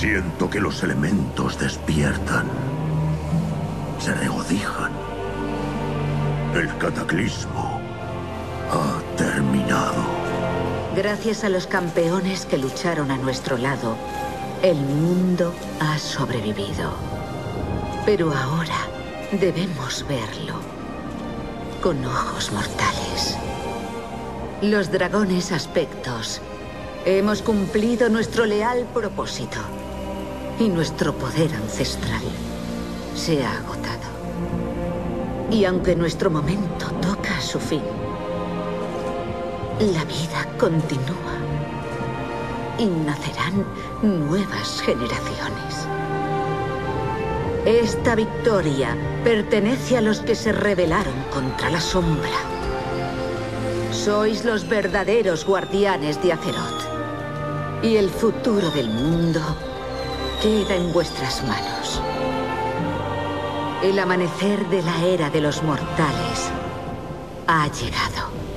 Siento que los elementos despiertan. Se regocijan. El cataclismo ha terminado. Gracias a los campeones que lucharon a nuestro lado, el mundo ha sobrevivido. Pero ahora debemos verlo con ojos mortales. Los dragones aspectos hemos cumplido nuestro leal propósito y nuestro poder ancestral se ha agotado. Y aunque nuestro momento toca a su fin, la vida continúa y nacerán nuevas generaciones. Esta victoria pertenece a los que se rebelaron contra la sombra. Sois los verdaderos guardianes de Azeroth. Y el futuro del mundo queda en vuestras manos. El amanecer de la era de los mortales ha llegado.